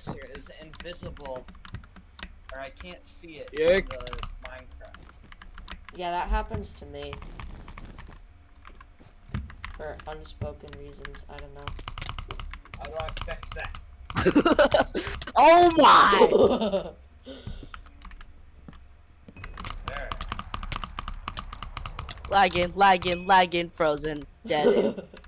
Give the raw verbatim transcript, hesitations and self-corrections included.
cursor is invisible, or I can't see it Yeah. in the Minecraft. Yeah, that happens to me. For unspoken reasons, I don't know. How do I fix that? Oh my! There. Lagging, lagging, lagging, frozen, dead.